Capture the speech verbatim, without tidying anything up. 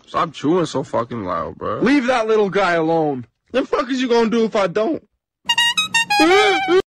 Stop chewing so fucking loud, bro. Leave that little guy alone. The fuck is you gonna do if I don't?